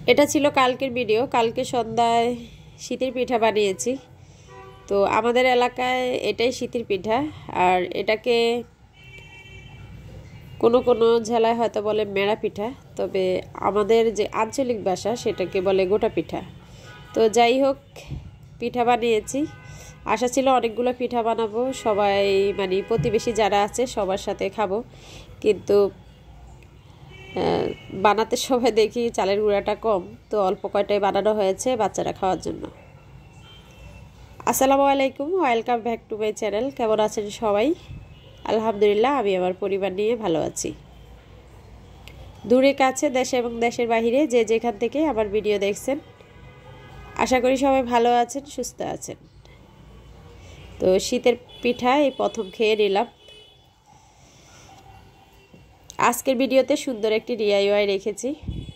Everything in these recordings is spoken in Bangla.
এটা ছিল কালকের ভিডিও। কালকে সন্ধ্যায় শীতের পিঠা বানিয়েছি। তো আমাদের এলাকায় এটাই শীতের পিঠা, আর এটাকে কোনো কোনো জেলায় হয়তো বলে মেড়া পিঠা, তবে আমাদের যে আঞ্চলিক ভাষা সেটাকে বলে গোটা পিঠা। তো যাই হোক, পিঠা বানিয়েছি। আশা ছিল অনেকগুলো পিঠা বানাবো, সবাই মানে প্রতিবেশী যারা আছে সবার সাথে খাবো, কিন্তু বানাতে সবাই দেখি চালের গুঁড়াটা কম, তো অল্প কয়টাই বানানো হয়েছে বাচ্চারা খাওয়ার জন্য। আসসালামু আলাইকুম, welcome back to my channel. কেমন আছেন সবাই? আলহামদুলিল্লাহ, আমি আমার পরিবার নিয়ে ভালো আছি। দূরে কাছে, দেশে এবং দেশের বাহিরে যে যেখান থেকে আমার ভিডিও দেখছেন, আশা করি সবাই ভালো আছেন, সুস্থ আছেন। তো শীতের পিঠা এই প্রথম খেয়ে নিলাম। আজকের ভিডিওতে সুন্দর একটি DIY রেখেছি,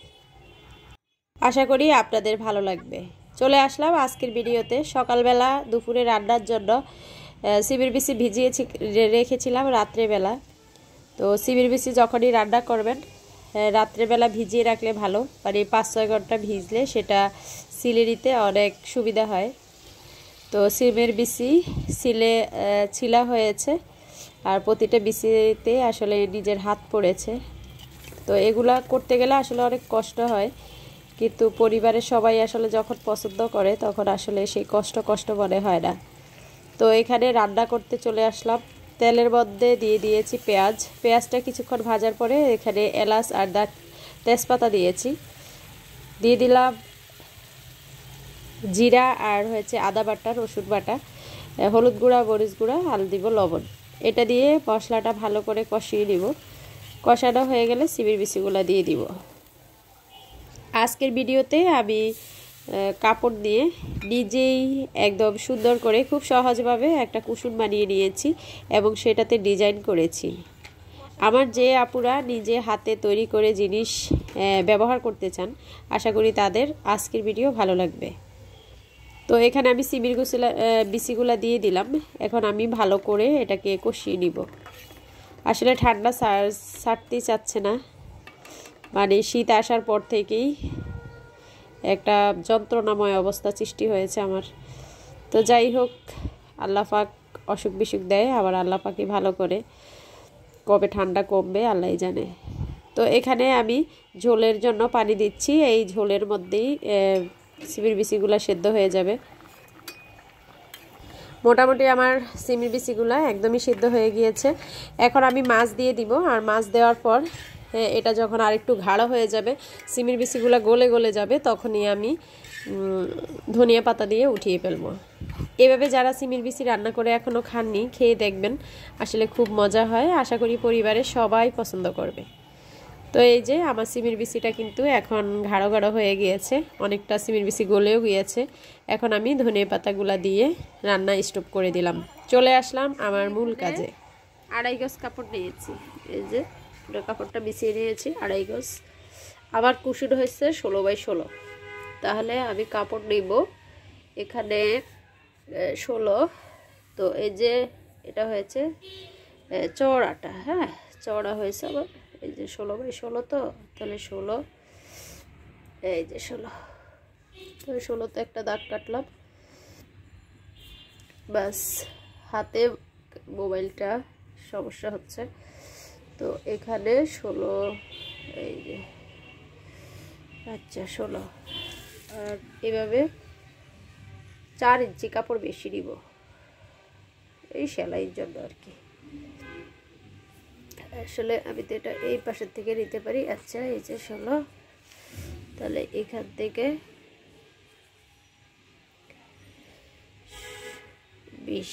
আশা করি আপনাদের ভালো লাগবে। চলে আসলাম আজকের ভিডিওতে। সকালবেলা দুপুরে রান্নার জন্য সিমের বিচি ভিজিয়ে রেখেছিলাম রাত্রেবেলা। তো সিমের বিচি যখনই রান্না করবেন রাত্রেবেলা ভিজিয়ে রাখলে ভালো, মানে 5-6 ঘন্টা ভিজলে সেটা সিলে নিতে অনেক সুবিধা হয়। তো সিমের বিচি ছিলা হয়েছে, আর প্রতিটা বিচিতে আসলে নিজের হাত পড়েছে। তো এগুলা করতে গেলে আসলে অনেক কষ্ট হয়, কিন্তু পরিবারের সবাই আসলে যখন পছন্দ করে তখন আসলে সেই কষ্ট মনে হয় না। তো এখানে রান্না করতে চলে আসলাম। তেলের মধ্যে দিয়ে দিয়েছি পেঁয়াজটা কিছুক্ষণ ভাজার পরে এখানে এলাচ আর তেজপাতা দিয়েছি। দিয়ে দিলাম জিরা আর আদা বাটা, রসুন বাটা, হলুদ গুঁড়া, মরিচ গুঁড়া, আর দিব লবণ। এটা দিয়ে মশলাটা ভালো করে কষিয়ে নিব। কষানো হয়ে গেলে সিমের বিচিগুলো দিয়ে দিব। আজকের ভিডিওতে আমি কাপড় দিয়ে নিজেই একদম সুন্দর করে খুব সহজভাবে একটা কুসুম বানিয়ে নিয়েছি এবং সেটাতে ডিজাইন করেছি। আমার যে আপুরা নিজে হাতে তৈরি করে জিনিস ব্যবহার করতে চান, আশা করি তাদের আজকের ভিডিও ভালো লাগবে। তো এখানে আমি সিমের বিচিগুলা দিয়ে দিলাম। এখন আমি ভালো করে এটাকে কষিয়ে নিব। আসলে ঠান্ডা ছাড়তেই চাচ্ছে না, মানে শীত আসার পর থেকেই একটা যন্ত্রণাময় অবস্থা সৃষ্টি হয়েছে আমার। তো যাই হোক, আল্লাহ পাক অসুখ বিসুখ দেয়, আবার আল্লাহ পাকই ভালো করে, কবে ঠান্ডা কমবে আল্লাহই জানে। তো এখানে আমি ঝোলের জন্য পানি দিচ্ছি। এই ঝোলের মধ্যেই সিমের বিচিগুলা সেদ্ধ হয়ে যাবে। মোটামুটি আমার সিমের বিচিগুলা একদমই সিদ্ধ হয়ে গিয়েছে। এখন আমি মাছ দিয়ে দিব, আর মাছ দেওয়ার পর এটা যখন আরেকটু গাঢ় হয়ে যাবে, সিমের বিচিগুলা গলে যাবে, তখনই আমি ধনিয়া পাতা দিয়ে উঠিয়ে ফেলবো। এভাবে যারা সিমের বিচি রান্না করে এখনও খাননি, খেয়ে দেখবেন, আসলে খুব মজা হয়। আশা করি পরিবারের সবাই পছন্দ করবে। তো এই যে আমার সিমের বিচিটা কিন্তু এখন গাঢ় হয়ে গিয়েছে, অনেকটা সিমের বিচি গলেও গিয়েছে। এখন আমি ধনিয়া পাতাগুলা দিয়ে রান্না স্টপ করে দিলাম। চলে আসলাম আমার মূল কাজে। 2.5 গজ কাপড় নিয়েছি, এই যে কাপড়টা বিছিয়ে নিয়েছি 2.5 গজ। আমার কুশন হয়েছে 16x16। তাহলে আমি কাপড় নিব এখানে 16। তো এই যে এটা হয়েছে চওড়াটা, হ্যাঁ চওড়া হয়েছে আবার, এই যে 16x16। তো তাহলে 16, এই যে 16। তো 16তে একটা দাগ কাটলাম, বাস। হাতে মোবাইলটা সমস্যা হচ্ছে, তো এখানে 16, এই যে আচ্ছা 16। আর এভাবে 4 ইঞ্চি কাপড় বেশি নিব এই সেলাইয়ের জন্য আর কি। আসলে আমি তো এটা এই পাশের থেকে নিতে পারি। আচ্ছা এই যে 16, তাহলে এখান থেকে 20,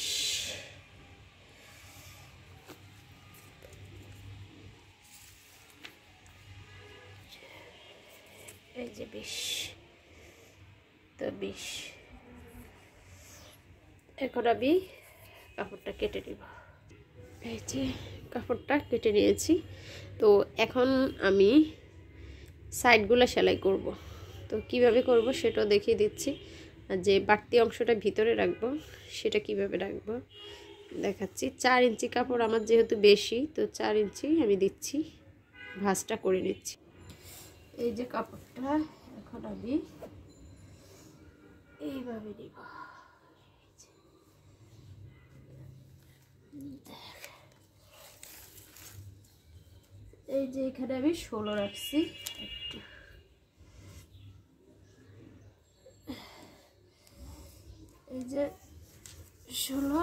এই যে 20, তো 20। এখন আমি কাপড়টা কেটে নিব। এই যে কাপড়টা কেটে নিয়েছি। তো এখন আমি সাইডগুলো সেলাই করব। তো কিভাবে করব সেটাও দেখিয়ে দিচ্ছি। আর যে বাড়তি অংশটা ভিতরে রাখবো সেটা কিভাবে রাখবো দেখাচ্ছি। 4 ইঞ্চি কাপড় আমার যেহেতু বেশি, তো 4 ইঞ্চি আমি দিচ্ছি, ভাঁজটা করে নিচ্ছি। এই যে কাপড়টা এখন এখন আমি এইভাবে নিব। এই যে এখানে আমি 16 রাখছি, এই যে 16,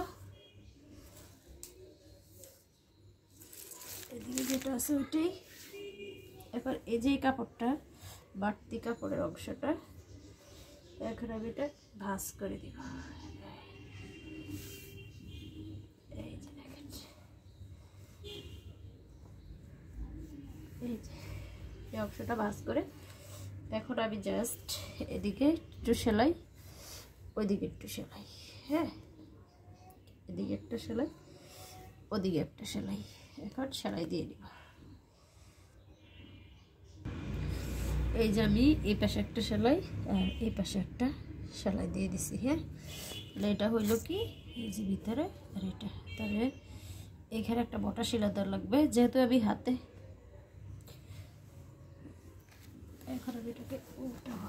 এদিকে যেটা আছে ওইটাই। এবার এই যে কাপড়টা, বাড়তি কাপড়ের অংশটা, এখন আমি এটা ভাঁজ করে দিব। এই যে দেখেন, এই যে এই অংশটা ভাঁজ করে এখন আমি জাস্ট এদিকে একটু সেলাই, ওইদিকে একটু সেলাই, হ্যাঁ, এদিকে একটা সেলাই, ওদিকে একটা সেলাই, এখন সেলাই দিয়ে নিব। এই যে আমি এই পাশে একটা সেলাই আর এই পাশে একটা সেলাই দিয়ে দিছি, হ্যাঁ। এটা হইল কি, এই যে ভিতরে আর এটা, তবে এখানে একটা মোটা সেলাই দেওয়া লাগবে, যেহেতু আমি হাতে। এখন আমি এটাকে উল্টাবো।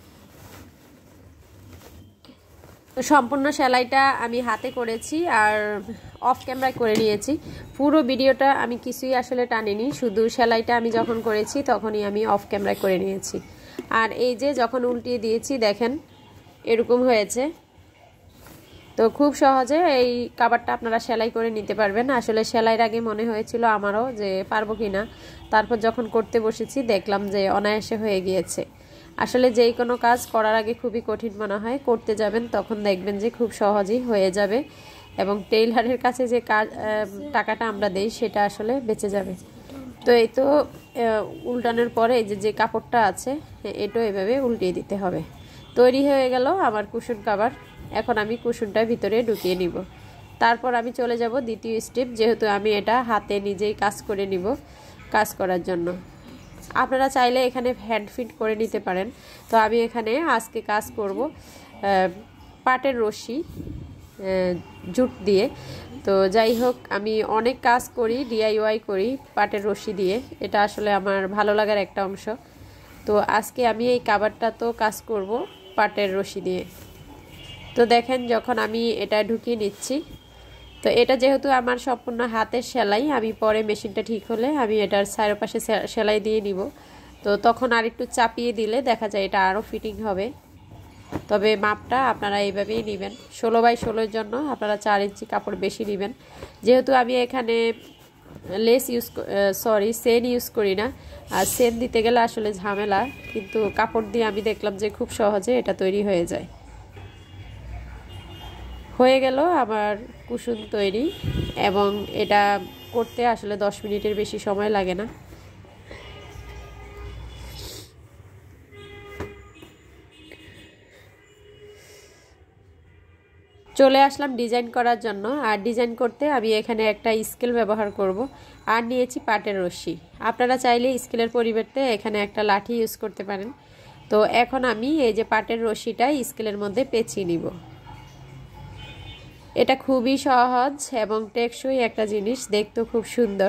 তো সম্পূর্ণ সেলাইটা আমি হাতে করেছি আর অফ ক্যামেরায় করে নিয়েছি। পুরো ভিডিওটা আমি কিছুই আসলে টানিনি, শুধু সেলাইটা আমি যখন করেছি তখনই আমি অফ ক্যামেরায় করে নিয়েছি। আর এই যে যখন উল্টিয়ে দিয়েছি দেখেন এরকম হয়েছে। তো খুব সহজে এই কাভারটা আপনারা সেলাই করে নিতে পারবেন। আসলে সেলাইয়ের আগে মনে হয়েছিল আমারও যে পারবো কিনা, তারপর যখন করতে বসেছি দেখলাম যে অনায়াসে হয়ে গিয়েছে। আসলে যেই কোনো কাজ করার আগে খুবই কঠিন মনে হয়, করতে যাবেন তখন দেখবেন যে খুব সহজেই হয়ে যাবে এবং টেইলারের কাছে যে টাকাটা আমরা দেই সেটা আসলে বেঁচে যাবে। তো এই তো উল্টানোর পরে এই যে কাপড়টা আছে এটাও এভাবে উল্টিয়ে দিতে হবে। তৈরি হয়ে গেল আমার কুশন কাভার। এখন আমি কুশনটা ভিতরে ঢুকিয়ে নিব, তারপর আমি চলে যাব দ্বিতীয় স্টেপ, যেহেতু আমি এটা হাতে নিজেই কাজ করে নিব। কাজ করার জন্য আপনারা চাইলে এখানে হ্যান্ড ফিট করে নিতে পারেন। তো আমি এখানে আজকে কাজ করব পাটের রশি জুট দিয়ে। তো যাই হোক, আমি অনেক কাজ করি, DIY করি পাটের রশি দিয়ে, এটা আসলে আমার ভালো লাগার একটা অংশ। তো আজকে আমি এই কাভারটা তো কাজ করব পাটের রশি দিয়ে। তো দেখেন যখন আমি এটা ঢুকিয়ে নিচ্ছি, তো এটা যেহেতু আমার সম্পূর্ণ হাতের সেলাই, আমি পরে মেশিনটা ঠিক হলে আমি এটার চারপাশে সেলাই দিয়ে নিব। তো তখন আর একটু চাপিয়ে দিলে দেখা যায় এটা আরও ফিটিং হবে। তবে মাপটা আপনারা এইভাবেই নেবেন, 16x16 জন্য আপনারা 4 ইঞ্চি কাপড় বেশি নেবেন। যেহেতু আমি এখানে সেন ইউজ করি না, আর সেন দিতে গেলে আসলে ঝামেলা, কিন্তু কাপড় দিয়ে আমি দেখলাম যে খুব সহজে এটা তৈরি হয়ে যায়। হয়ে গেল আমার কুশন তৈরি, এবং এটা করতে আসলে 10 মিনিটের বেশি সময় লাগে না। চলে আসলাম ডিজাইন করার জন্য। আর ডিজাইন করতে আমি এখানে একটা স্কেল ব্যবহার করব, আর নিয়েছি পাটের রশি। আপনারা চাইলে স্কেলের পরিবর্তে এখানে একটা লাঠি ইউজ করতে পারেন। তো এখন আমি এই যে পাটের রশিটা স্কেলের মধ্যে পেঁচিয়ে নিব। এটা খুবই সহজ এবং টেকসই একটা জিনিস, দেখতেও খুব সুন্দর।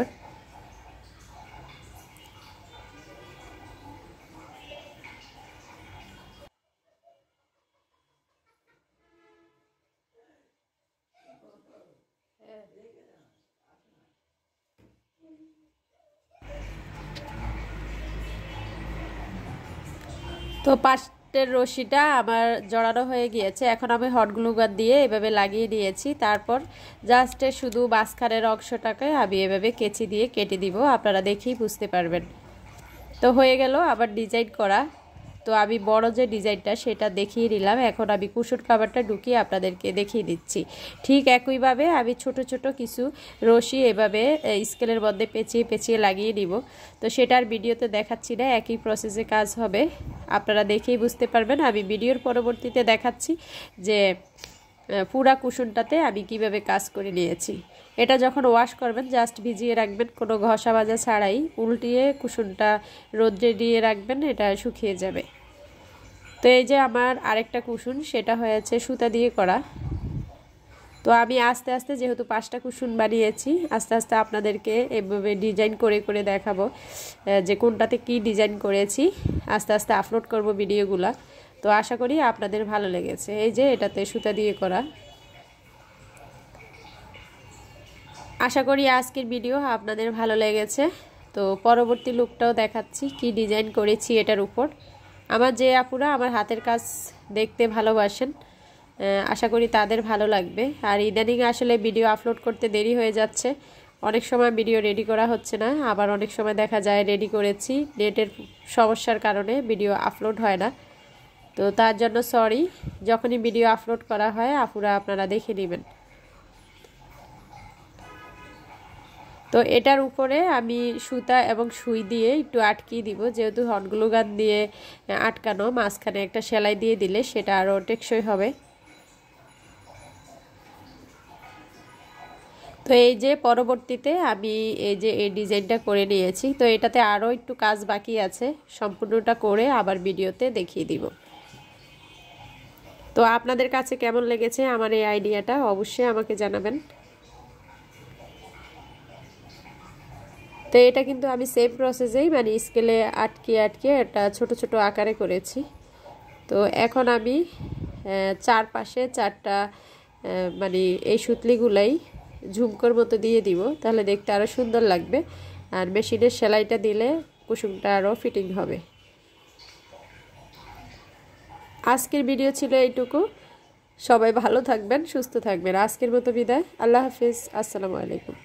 তো পাটের রশিটা আমার জড়ানো হয়ে গিয়েছে। এখন আমি হট গ্লু গান দিয়ে এভাবে লাগিয়ে দিয়েছি। তারপর জাস্ট শুধু মাঝখানের অংশটাকে আমি এভাবে কেচি দিয়ে কেটে দিব, আপনারা দেখেই বুঝতে পারবেন। তো হয়ে গেল আবার ডিজাইন করা। তো আমি বড় যে ডিজাইনটা সেটা দেখিয়ে দিলাম। এখন আমি কুশন কাভারটা ঢুকিয়ে আপনাদেরকে দেখিয়ে দিচ্ছি। ঠিক একইভাবে আমি ছোট ছোট কিছু রশি এভাবে স্কেলের মধ্যে পেঁচিয়ে পেঁচিয়ে লাগিয়ে দিব। তো সেটার ভিডিওতে দেখাচ্ছি না, একই প্রসেসে কাজ হবে, আপনারা দেখেই বুঝতে পারবেন। আমি ভিডিওর পরবর্তীতে দেখাচ্ছি যে পুরা কুশনটাতে আমি কিভাবে কাজ করে নিয়েছি। এটা যখন ওয়াশ করবেন জাস্ট ভিজিয়ে রাখবেন, কোনো ঘষা মাজা ছাড়াই, উল্টিয়ে কুশনটা রোদ্রে দিয়ে রাখবেন, এটা শুকিয়ে যাবে। তো এই যে আমার আরেকটা কুশন, সেটা হয়েছে সুতা দিয়ে করা। তো আমি আস্তে আস্তে যেহেতু 5টা কুশন বানিয়েছি আস্তে আস্তে আপনাদেরকে এভাবে ডিজাইন করে করে দেখাবো যে কোনটাতে কি ডিজাইন করেছি। আস্তে আস্তে আপলোড করব ভিডিওগুলো। তো আশা করি আপনাদের ভালো লেগেছে। এই যে এটাতে সুতা দিয়ে করা। আশা করি আজকের ভিডিও আপনাদের ভালো লেগেছে। তো পরবর্তী লুকটাও দেখাচ্ছি কি ডিজাইন করেছি এটার উপর। আমার যে আপুরা আমার হাতের কাজ দেখতে ভালোবাসেন আশা করি তাদের ভালো লাগবে। আর ইদানিং আসলে ভিডিও আপলোড করতে দেরি হয়ে যাচ্ছে, অনেক সময় ভিডিও রেডি করা হচ্ছে না, আবার অনেক সময় দেখা যায় রেডি করেছি নেটের সমস্যার কারণে ভিডিও আপলোড হয় না। তো তার জন্য সরি, যখনই ভিডিও আপলোড করা হয় আপুরা আপনারা দেখে নেবেন। তো এটার উপরে আমি সুতা এবং সুই দিয়ে একটু আটকিয়ে দিব, যেহেতু হট গ্লু গান দিয়ে আটকানো, মাঝখানে একটা সেলাই দিয়ে দিলে সেটা আরও টেকসই হবে। তো এই যে পরবর্তীতে আমি এই যে এই ডিজাইনটা করে নিয়েছি। তো এটাতে আরও একটু কাজ বাকি আছে, সম্পূর্ণটা করে আবার ভিডিওতে দেখিয়ে দিব। তো আপনাদের কাছে কেমন লেগেছে আমার এই আইডিয়াটা অবশ্যই আমাকে জানাবেন। তো এটা কিন্তু আমি সেম প্রসেসেই মানে স্কেলে আটকে এটা ছোট ছোট আকারে করেছি। তো এখন আমি চারপাশে 4টা মানে এই সুতলিগুলাই ঝুমকোর মতো দিয়ে দিব, তাহলে দেখতে আরও সুন্দর লাগবে। আর মেশিনের সেলাইটা দিলে কুসুমটা আরও ফিটিং হবে। আজকের ভিডিও ছিল এইটুকু। সবাই ভালো থাকবেন, সুস্থ থাকবেন। আজকের মতো বিদায়। আল্লাহ হাফিজ। আসসালামু আলাইকুম।